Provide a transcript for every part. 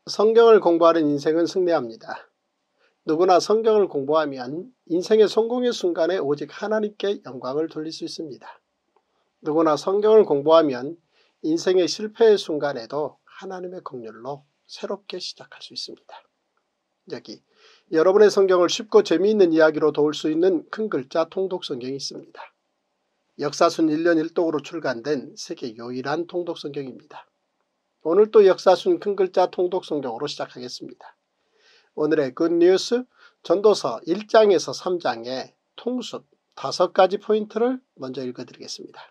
성경을 공부하는 인생은 승리합니다. 누구나 성경을 공부하면 인생의 성공의 순간에 오직 하나님께 영광을 돌릴 수 있습니다. 누구나 성경을 공부하면 인생의 실패의 순간에도 하나님의 긍휼로 새롭게 시작할 수 있습니다. 여기 여러분의 성경을 쉽고 재미있는 이야기로 도울 수 있는 큰 글자 통독 성경이 있습니다. 역사순 1년 1독으로 출간된 세계 유일한 통독 성경입니다. 오늘 또 역사순 큰 글자 통독 성경으로 시작하겠습니다. 오늘의 굿뉴스 전도서 1장에서 3장의 통습 5가지 포인트를 먼저 읽어드리겠습니다.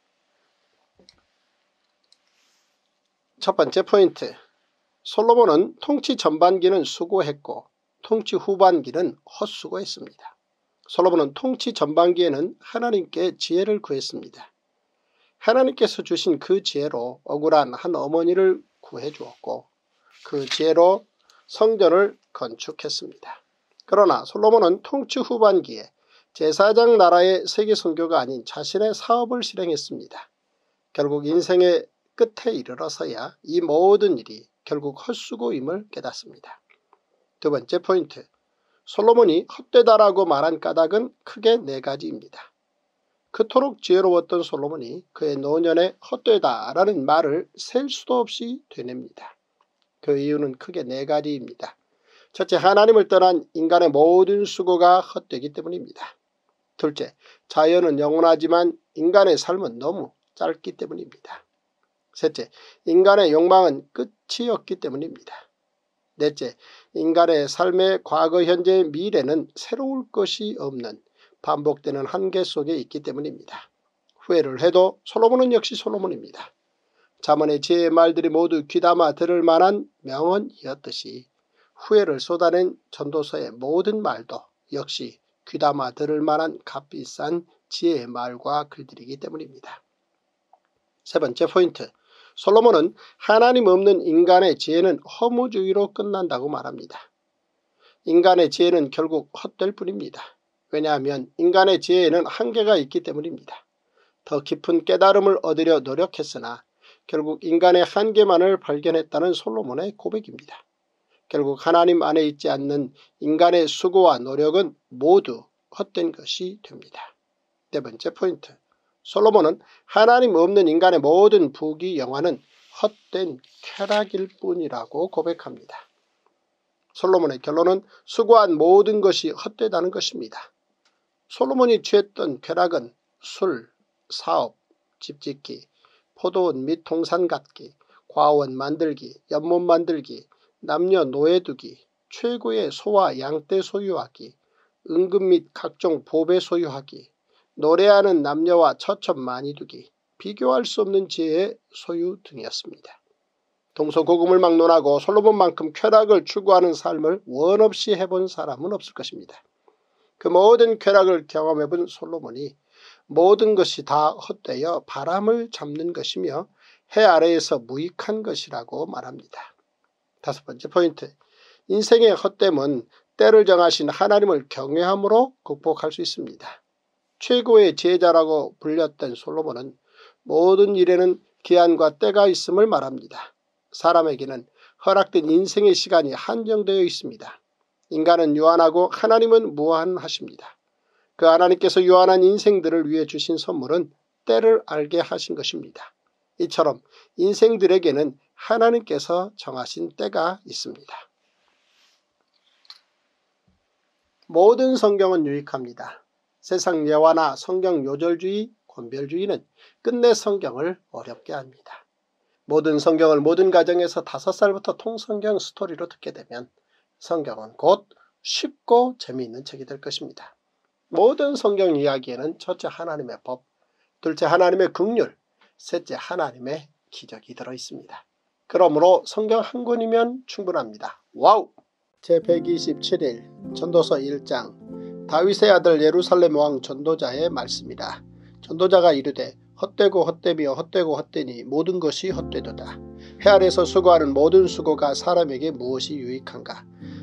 첫 번째 포인트, 솔로몬은 통치 전반기는 수고했고 통치 후반기는 헛수고했습니다. 솔로몬은 통치 전반기에는 하나님께 지혜를 구했습니다. 하나님께서 주신 그 지혜로 억울한 한 어머니를 구해주었고 그 지혜로 성전을 건축했습니다. 그러나 솔로몬은 통치 후반기에 제사장 나라의 세계 선교가 아닌 자신의 사업을 실행했습니다. 결국 인생의 끝에 이르러서야 이 모든 일이 결국 헛수고임을 깨닫습니다. 두 번째 포인트, 솔로몬이 헛되다라고 말한 까닭은 크게 4가지입니다. 그토록 지혜로웠던 솔로몬이 그의 노년에 헛되다라는 말을 셀 수도 없이 되냅니다. 그 이유는 크게 4가지입니다. 첫째, 하나님을 떠난 인간의 모든 수고가 헛되기 때문입니다. 둘째, 자연은 영원하지만 인간의 삶은 너무 짧기 때문입니다. 셋째, 인간의 욕망은 끝이 없기 때문입니다. 넷째, 인간의 삶의 과거, 현재, 미래는 새로울 것이 없는 반복되는 한계 속에 있기 때문입니다. 후회를 해도 솔로몬은 역시 솔로몬입니다. 잠언의 지혜의 말들이 모두 귀담아 들을 만한 명언이었듯이 후회를 쏟아낸 전도서의 모든 말도 역시 귀담아 들을 만한 값비싼 지혜의 말과 글들이기 때문입니다. 세 번째 포인트, 솔로몬은 하나님 없는 인간의 지혜는 허무주의로 끝난다고 말합니다. 인간의 지혜는 결국 헛될 뿐입니다. 왜냐하면 인간의 지혜에는 한계가 있기 때문입니다. 더 깊은 깨달음을 얻으려 노력했으나 결국 인간의 한계만을 발견했다는 솔로몬의 고백입니다. 결국 하나님 안에 있지 않는 인간의 수고와 노력은 모두 헛된 것이 됩니다. 네 번째 포인트, 솔로몬은 하나님 없는 인간의 모든 부귀 영화는 헛된 쾌락일 뿐이라고 고백합니다. 솔로몬의 결론은 수고한 모든 것이 헛되다는 것입니다. 솔로몬이 취했던 쾌락은 술, 사업, 집짓기, 포도원 및 동산 갖기, 과원 만들기, 연못 만들기, 남녀 노예 두기, 최고의 소와 양떼 소유하기, 은금 및 각종 보배 소유하기, 노래하는 남녀와 처첩 많이 두기, 비교할 수 없는 지혜의 소유 등이었습니다. 동서고금을 막론하고 솔로몬만큼 쾌락을 추구하는 삶을 원없이 해본 사람은 없을 것입니다. 그 모든 쾌락을 경험해본 솔로몬이 모든 것이 다 헛되어 바람을 잡는 것이며 해 아래에서 무익한 것이라고 말합니다. 다섯 번째 포인트, 인생의 헛됨은 때를 정하신 하나님을 경외함으로 극복할 수 있습니다. 최고의 지혜자라고 불렸던 솔로몬은 모든 일에는 기한과 때가 있음을 말합니다. 사람에게는 허락된 인생의 시간이 한정되어 있습니다. 인간은 유한하고 하나님은 무한하십니다. 그 하나님께서 유한한 인생들을 위해 주신 선물은 때를 알게 하신 것입니다. 이처럼 인생들에게는 하나님께서 정하신 때가 있습니다. 모든 성경은 유익합니다. 세상 예화나 성경 요절주의, 권별주의는 끝내 성경을 어렵게 합니다. 모든 성경을 모든 가정에서 5살부터 통성경 스토리로 듣게 되면 성경은 곧 쉽고 재미있는 책이 될 것입니다. 모든 성경 이야기에는 첫째 하나님의 법, 둘째 하나님의 긍휼, 셋째 하나님의 기적이 들어있습니다. 그러므로 성경 한 권이면 충분합니다. 와우! 제127일 전도서 1장 다윗의 아들 예루살렘 왕 전도자의 말씀이라. 전도자가 이르되 헛되고 헛되며 헛되고 헛되니 모든 것이 헛되도다. 해 아래서 수고하는 모든 수고가 사람에게 무엇이 유익한가.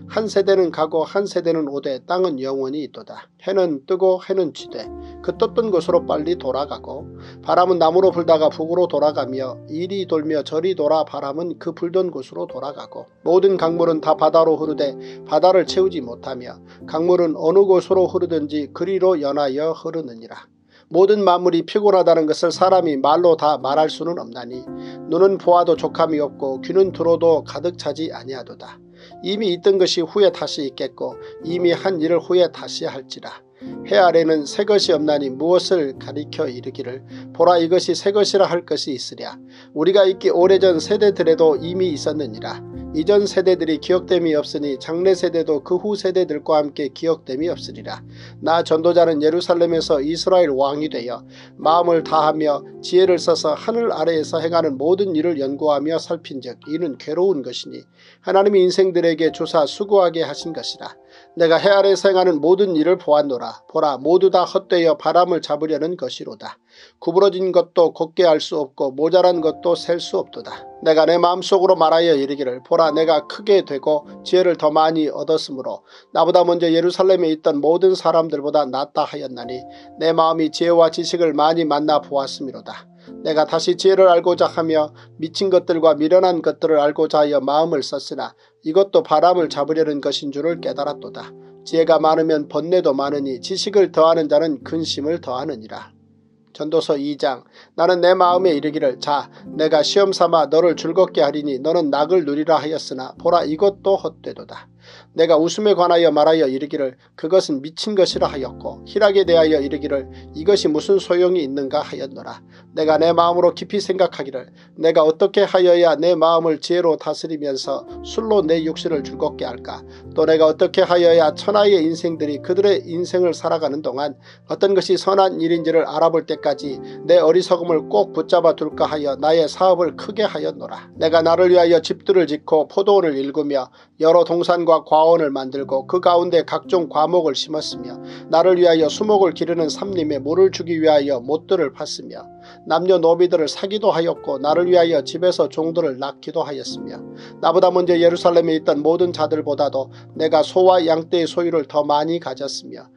한 세대는 가고 한 세대는 오되 땅은 영원히 있도다. 해는 뜨고 해는 지되 그 떴던 곳으로 빨리 돌아가고 바람은 남으로 불다가 북으로 돌아가며 이리 돌며 저리 돌아 바람은 그 불던 곳으로 돌아가고 모든 강물은 다 바다로 흐르되 바다를 채우지 못하며 강물은 어느 곳으로 흐르든지 그리로 연하여 흐르느니라. 모든 만물이 피곤하다는 것을 사람이 말로 다 말할 수는 없나니 눈은 보아도 족함이 없고 귀는 들어도 가득 차지 아니하도다. 이미 있던 것이 후에 다시 있겠고 이미 한 일을 후에 다시 할지라. 해 아래는 새 것이 없나니 무엇을 가리켜 이르기를 보라 이것이 새 것이라 할 것이 있으랴. 우리가 있기 오래전 세대들에도 이미 있었느니라. 이전 세대들이 기억됨이 없으니 장래 세대도 그 후 세대들과 함께 기억됨이 없으리라. 나 전도자는 예루살렘에서 이스라엘 왕이 되어 마음을 다하며 지혜를 써서 하늘 아래에서 행하는 모든 일을 연구하며 살핀즉 이는 괴로운 것이니 하나님이 인생들에게 주사 수고하게 하신 것이라. 내가 해 아래에서 행하는 모든 일을 보았노라. 보라 모두 다 헛되어 바람을 잡으려는 것이로다. 구부러진 것도 곧게 할 수 없고 모자란 것도 셀 수 없도다. 내가 내 마음속으로 말하여 이르기를 보라 내가 크게 되고 지혜를 더 많이 얻었으므로 나보다 먼저 예루살렘에 있던 모든 사람들보다 낫다 하였나니 내 마음이 지혜와 지식을 많이 만나 보았음이로다. 내가 다시 지혜를 알고자 하며 미친 것들과 미련한 것들을 알고자 하여 마음을 썼으나 이것도 바람을 잡으려는 것인 줄을 깨달았도다. 지혜가 많으면 번뇌도 많으니 지식을 더하는 자는 근심을 더하느니라. 전도서 2장 나는 내 마음에 이르기를 자 내가 시험삼아 너를 즐겁게 하리니 너는 낙을 누리라 하였으나 보라 이것도 헛되도다. 내가 웃음에 관하여 말하여 이르기를 그것은 미친 것이라 하였고 희락에 대하여 이르기를 이것이 무슨 소용이 있는가 하였노라. 내가 내 마음으로 깊이 생각하기를 내가 어떻게 하여야 내 마음을 지혜로 다스리면서 술로 내 육신을 즐겁게 할까. 또 내가 어떻게 하여야 천하의 인생들이 그들의 인생을 살아가는 동안 어떤 것이 선한 일인지를 알아볼 때까지 내 어리석음을 꼭 붙잡아 둘까 하여 나의 사업을 크게 하였노라. 내가 나를 위하여 집들을 짓고 포도원을 일구며 여러 동산과 과원을 만들고 그 가운데 각종 과목을 심었으며 나를 위하여 수목을 기르는 삼림에 물을 주기 위하여 못들을 팠으며 남녀노비들을 사기도 하였고 나를 위하여 집에서 종들을 낳기도 하였으며 나보다 먼저 예루살렘에 있던 모든 자들보다도 내가 소와 양떼의 소유를 더 많이 가졌으며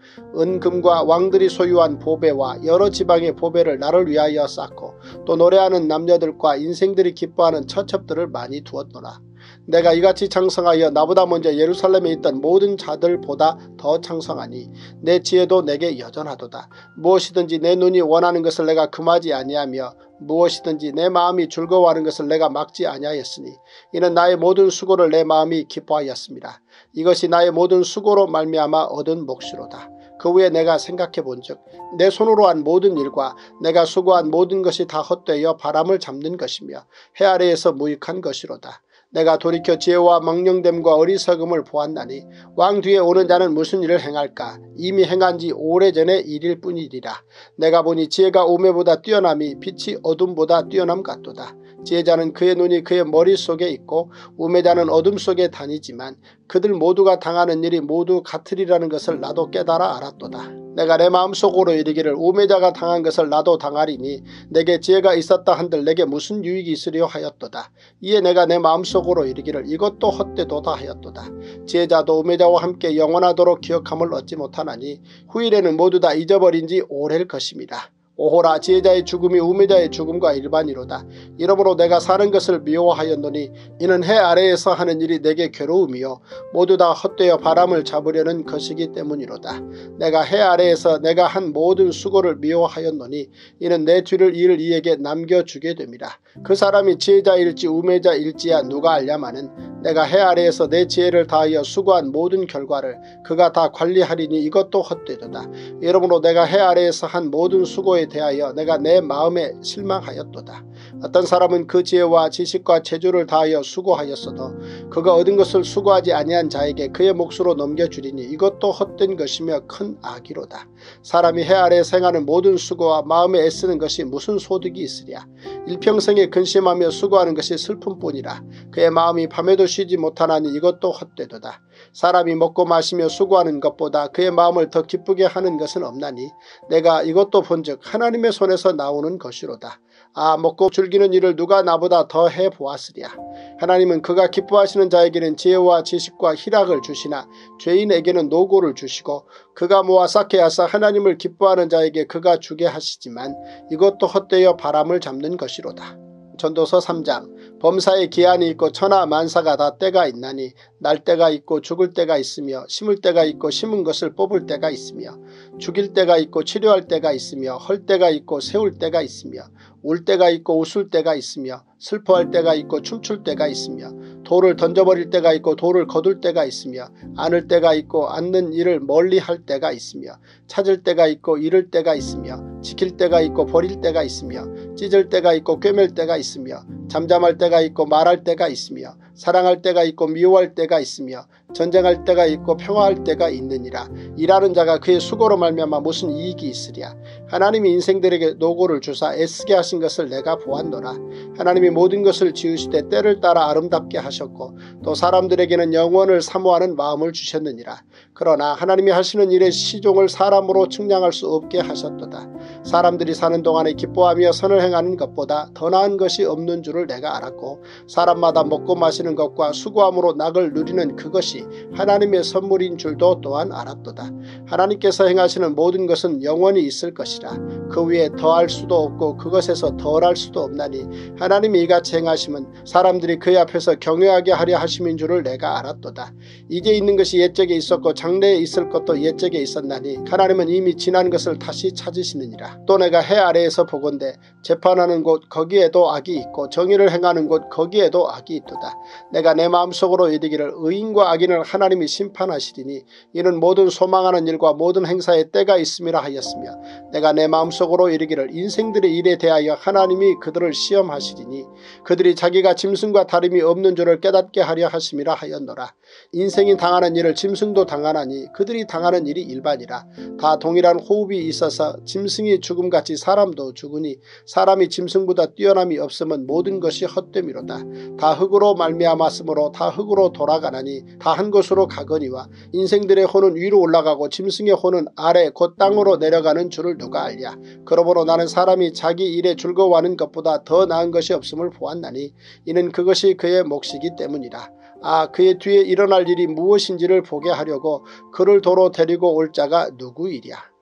은금과 왕들이 소유한 보배와 여러 지방의 보배를 나를 위하여 쌓고 또 노래하는 남녀들과 인생들이 기뻐하는 처첩들을 많이 두었노라. 내가 이같이 창성하여 나보다 먼저 예루살렘에 있던 모든 자들보다 더 창성하니 내 지혜도 내게 여전하도다. 무엇이든지 내 눈이 원하는 것을 내가 금하지 아니하며 무엇이든지 내 마음이 즐거워하는 것을 내가 막지 아니하였으니 이는 나의 모든 수고를 내 마음이 기뻐하였습니다. 이것이 나의 모든 수고로 말미암아 얻은 몫이로다. 그 후에 내가 생각해 본즉 내 손으로 한 모든 일과 내가 수고한 모든 것이 다 헛되어 바람을 잡는 것이며 해 아래에서 무익한 것이로다. 내가 돌이켜 지혜와 망령됨과 어리석음을 보았나니 왕 뒤에 오는 자는 무슨 일을 행할까. 이미 행한 지 오래전의 일일 뿐이리라. 내가 보니 지혜가 우매보다 뛰어남이 빛이 어둠보다 뛰어남 같도다. 지혜자는 그의 눈이 그의 머릿속에 있고 우매자는 어둠 속에 다니지만 그들 모두가 당하는 일이 모두 같으리라는 것을 나도 깨달아 알았도다. 내가 내 마음속으로 이르기를 우매자가 당한 것을 나도 당하리니 내게 지혜가 있었다 한들 내게 무슨 유익이 있으려 하였도다. 이에 내가 내 마음속으로 이르기를 이것도 헛되도다 하였도다. 지혜자도 우매자와 함께 영원하도록 기억함을 얻지 못하나니 후일에는 모두 다 잊어버린 지 오래일 것입니다. 오호라 지혜자의 죽음이 우매자의 죽음과 일반이로다. 이러므로 내가 사는 것을 미워하였노니 이는 해 아래에서 하는 일이 내게 괴로움이요 모두 다 헛되어 바람을 잡으려는 것이기 때문이로다. 내가 해 아래에서 내가 한 모든 수고를 미워하였노니 이는 내 뒤를 이을 이에게 남겨주게 됨이라. 그 사람이 지혜자일지 우매자일지야 누가 알냐마는 내가 해 아래에서 내 지혜를 다하여 수고한 모든 결과를 그가 다 관리하리니 이것도 헛되도다. 이러므로 내가 해 아래에서 한 모든 수고에 대하여 내가 내 마음에 실망하였도다. 어떤 사람은 그 지혜와 지식과 재주를 다하여 수고하였어도 그가 얻은 것을 수고하지 아니한 자에게 그의 몫으로 넘겨주리니 이것도 헛된 것이며 큰 악이로다. 사람이 해 아래 생하는 모든 수고와 마음에 애쓰는 것이 무슨 소득이 있으랴. 일평생에 근심하며 수고하는 것이 슬픔뿐이라. 그의 마음이 밤에도 쉬지 못하나니 이것도 헛되도다. 사람이 먹고 마시며 수고하는 것보다 그의 마음을 더 기쁘게 하는 것은 없나니 내가 이것도 본즉 하나님의 손에서 나오는 것이로다. 아 먹고 즐기는 일을 누가 나보다 더 해보았으랴. 하나님은 그가 기뻐하시는 자에게는 지혜와 지식과 희락을 주시나 죄인에게는 노고를 주시고 그가 모아 쌓게 하사 하나님을 기뻐하는 자에게 그가 주게 하시지만 이것도 헛되어 바람을 잡는 것이로다. 전도서 3장 범사에 기한이 있고 천하 만사가 다 때가 있나니 날 때가 있고 죽을 때가 있으며 심을 때가 있고 심은 것을 뽑을 때가 있으며 죽일 때가 있고 치료할 때가 있으며 헐 때가 있고 세울 때가 있으며 울 때가 있고 웃을 때가 있으며 슬퍼할 때가 있고 춤출 때가 있으며 돌을 던져버릴 때가 있고 돌을 거둘 때가 있으며 안을 때가 있고 앉는 일을 멀리할 때가 있으며 찾을 때가 있고 잃을 때가 있으며 지킬 때가 있고 버릴 때가 있으며 찢을 때가 있고 꿰맬 때가 있으며 잠잠할 때가 있고 말할 때가 있으며 사랑할 때가 있고 미워할 때가 있으며 전쟁할 때가 있고 평화할 때가 있느니라. 일하는 자가 그의 수고로 말미암아 무슨 이익이 있으랴. 하나님이 인생들에게 노고를 주사 애쓰게 하신 것을 내가 보았노라. 하나님이 모든 것을 지으시되 때를 따라 아름답게 하셨고 또 사람들에게는 영원을 사모하는 마음을 주셨느니라. 그러나 하나님이 하시는 일의 시종을 사람으로 측량할 수 없게 하셨도다. 사람들이 사는 동안에 기뻐하며 선을 행하는 것보다 더 나은 것이 없는 줄을 내가 알았고 사람마다 먹고 마시는 것과 수고함으로 낙을 누리는 그것이 하나님의 선물인 줄도 또한 알았도다. 하나님께서 행하시는 모든 것은 영원히 있을 것이라. 그 위에 더할 수도 없고 그것에서 덜할 수도 없나니 하나님이 이같이 행하심은 사람들이 그의 앞에서 경외하게 하려 하심인 줄을 내가 알았도다. 이제 있는 것이 옛적에 있었고 장래에 있을 것도 옛적에 있었나니 하나님은 이미 지난 것을 다시 찾으시느니라. 또 내가 해 아래에서 보건대 재판하는 곳 거기에도 악이 있고 정의를 행하는 곳 거기에도 악이 있도다. 내가 내 마음속으로 이르기를 의인과 악인을 하나님이 심판하시리니 이는 모든 소망하는 일과 모든 행사에 때가 있음이라 하였으며 내가 내 마음속으로 이르기를 인생들의 일에 대하여 하나님이 그들을 시험하시리니 그들이 자기가 짐승과 다름이 없는 줄을 깨닫게 하려 하심이라 하였노라. 인생이 당하는 일을 짐승도 당하나니 그들이 당하는 일이 일반이라. 다 동일한 호흡이 있어서 짐승이 죽음같이 사람도 죽으니 사람이 짐승보다 뛰어남이 없으면 모든 것이 헛됨이로다. 다 흙으로 말미암았으므로 다 흙으로 돌아가나니 다 한 곳으로 가거니와 인생들의 혼은 위로 올라가고 짐승의 혼은 아래 곧 땅으로 내려가는 줄을 누가 알랴. 그러므로 나는 사람이 자기 일에 즐거워하는 것보다 더 나은 것이 없음을 보았나니 이는 그것이 그의 몫이기 때문이라. 아 그의 뒤에 일어날 일이 무엇인지를 보게 하려고 그를 도로 데리고 올 자가 누구이랴.